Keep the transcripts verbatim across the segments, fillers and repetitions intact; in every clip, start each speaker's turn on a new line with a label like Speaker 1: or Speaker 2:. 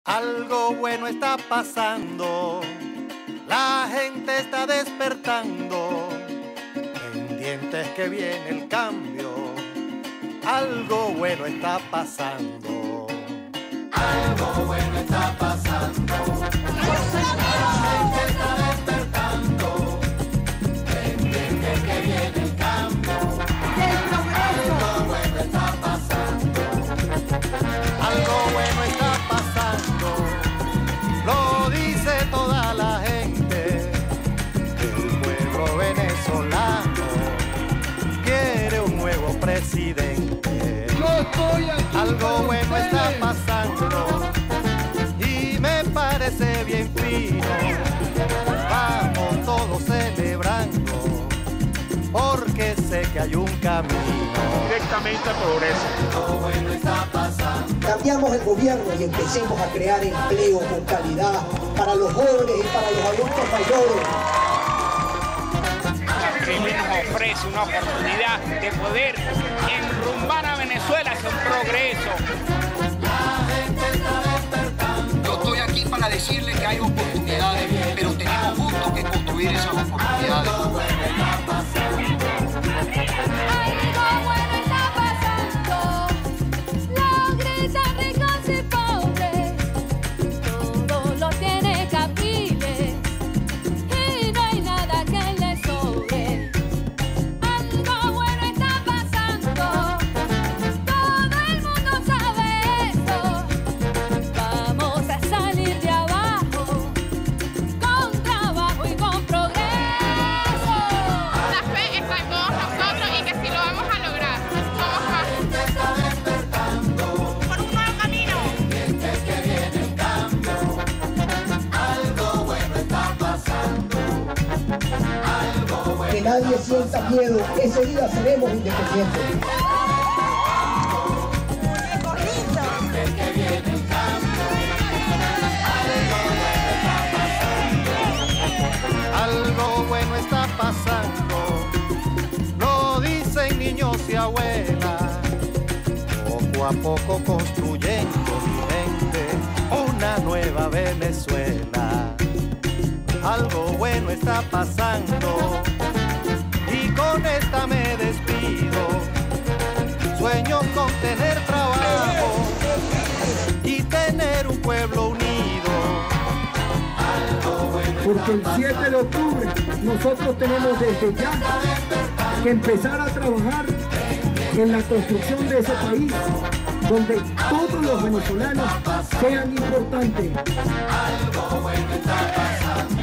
Speaker 1: Algo bueno está pasando, la gente está despertando, pendientes que viene el cambio. Algo bueno está pasando, algo bueno está pasando. La gente está despertando, pendientes que viene el cambio. Algo bueno está pasando, algo bueno está pasando. Lo dice toda la gente, el pueblo venezolano quiere un nuevo presidente.
Speaker 2: Yo estoy aquí.
Speaker 1: Algo bueno está pasando y me parece bien fino. Vamos todos celebrando porque sé que hay un camino
Speaker 3: directamente al progreso.
Speaker 1: Algo bueno está pasando.
Speaker 4: Cambiamos el gobierno y empecemos a crear empleo con calidad para los jóvenes y para los adultos mayores.
Speaker 5: Que nos ofrece una oportunidad de poder enrumbar a Venezuela hacia un progreso.
Speaker 1: La gente está despertando.
Speaker 6: Yo estoy aquí para decirle que hay oportunidades, pero tenemos juntos que construir esas oportunidades.
Speaker 1: Algo bueno está pasando.
Speaker 7: Algo bueno está pasando, lo gritan ricos y pobres, todo lo tiene Capriles y no hay nada que le sobre. Algo bueno está pasando, todo el mundo sabe eso. Vamos a salir de abajo, con trabajo y con progreso.
Speaker 8: La fe está en todos nosotros y que sí lo vamos a lograr. Somos más.
Speaker 1: Está despertando.
Speaker 8: Por un nuevo camino.
Speaker 1: Sientes que viene el cambio. Algo bueno está pasando. Algo bueno.
Speaker 4: Que nadie sienta miedo, ese día seremos independientes.
Speaker 1: Sientes que viene el cambio. Algo bueno está pasando. Lo dicen niños y abuelas. Poco a poco construyendo mi gente una nueva Venezuela. Algo bueno está pasando y con esta me despido. Sueño con tener trabajo y tener un pueblo unido. Algo bueno
Speaker 2: Porque el siete de octubre nosotros tenemos desde ya que empezar a trabajar en la construcción de ese país donde todos los venezolanos sean importantes.
Speaker 1: algo bueno está pasando.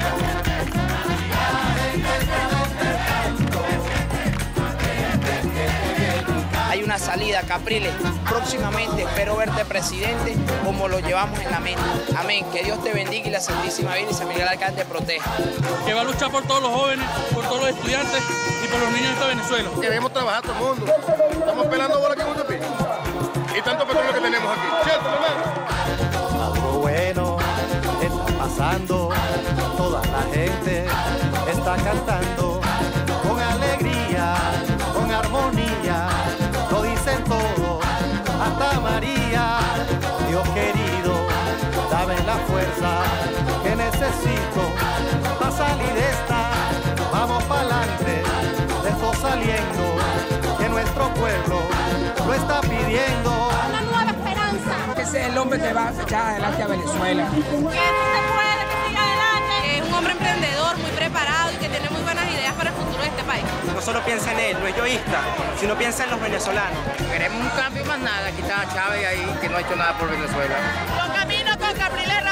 Speaker 5: Hay una salida, Capriles. Próximamente espero verte presidente como lo llevamos en la mente. Amén. Que Dios te bendiga y la Santísima Virgen y San Miguel Arcángel te proteja.
Speaker 3: Que va a luchar por todos los jóvenes, por todos los estudiantes y por los niños de esta Venezuela.
Speaker 9: Queremos trabajar todo el mundo. Estamos pelando bola aquí en Utepí. Y tanto petróleo que tenemos aquí. ¿Cierto, hermano?
Speaker 1: Algo bueno está pasando. Toda la gente está cantando con alegría, con armonía. Lo dicen todos, hasta María. Dios querido, dame la fuerza que necesito para salir de esta. Vamos para adelante, de esto saliendo, que nuestro pueblo lo está pidiendo.
Speaker 7: Una nueva esperanza.
Speaker 5: Ese es el hombre que va a echar adelante a Venezuela.
Speaker 8: Que esto se puede, que siga adelante. Que es un hombre emprendedor, muy preparado y que tiene muy buenas ideas para el futuro de este país.
Speaker 10: No solo piensa en él, no es egoísta, sino piensa en los venezolanos.
Speaker 5: Queremos un cambio más nada. Aquí está Chávez ahí que no ha hecho nada por Venezuela.
Speaker 8: Yo camino con Capriles.